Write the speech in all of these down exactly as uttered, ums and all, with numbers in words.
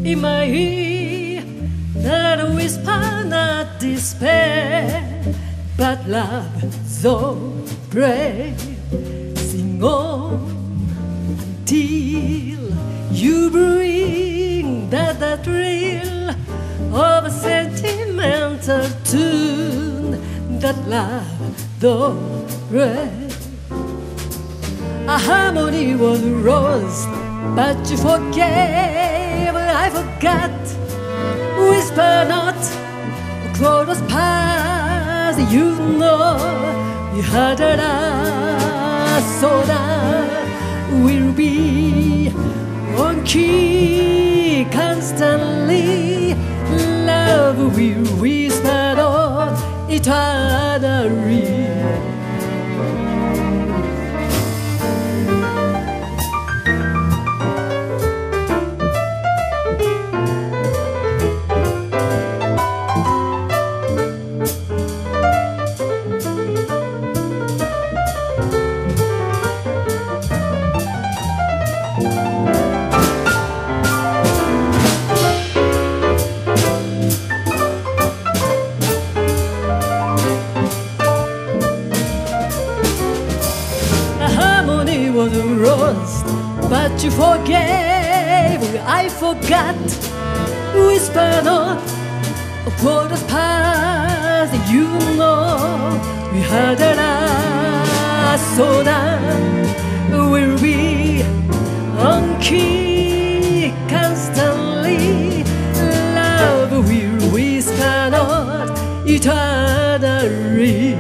in my ear, not a whisper, not despair, but love so brave. Sing on till you bring that, that thrill of a sentimental tune, that love so brave. A harmony was lost, but you forgave. I forgot. Whisper not, chorus pass. You know you had a so that will be on key constantly. Love will whisper not eternally. But you forgave, I forgot. Whisper not, a quarter past. You know we had a last, so that we'll be on key constantly. Love will whisper not eternally.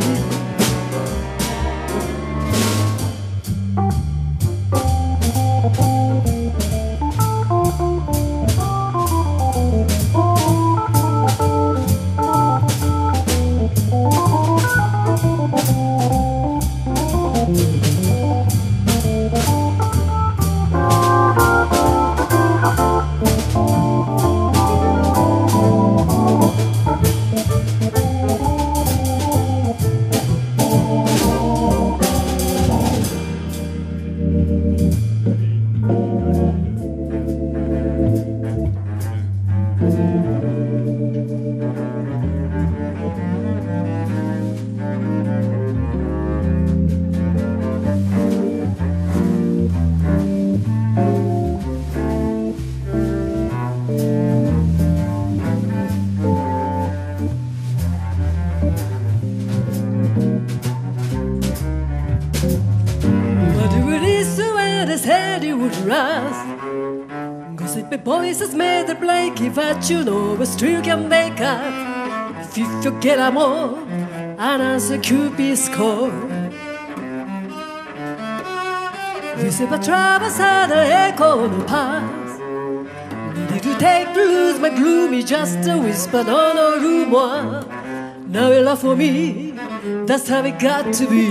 Voices made the blanket, but you know we still can make up. If you forget a more, and answer Cupid's call. This is a traverse and an echo of the past. Needed to take to lose my gloomy, just a whisper, no, no rumor. Now you love for me, that's how it got to be.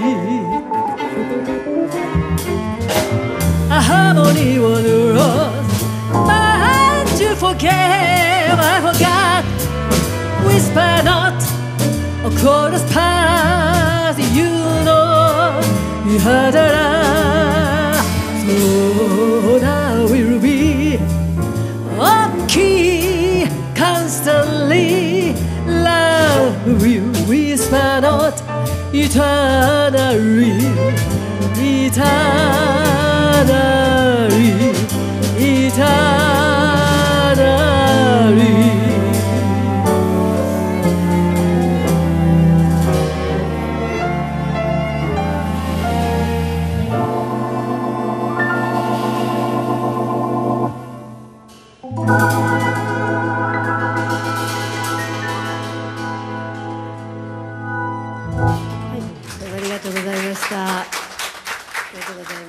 A harmony was lost. You forgave, I forgot. Whisper not, a chorus pass. You know you heard a laugh. So now we'll be on key constantly. Love will whisper not eternally, eternally, eternally.ありがとうございました。ありがとうございます。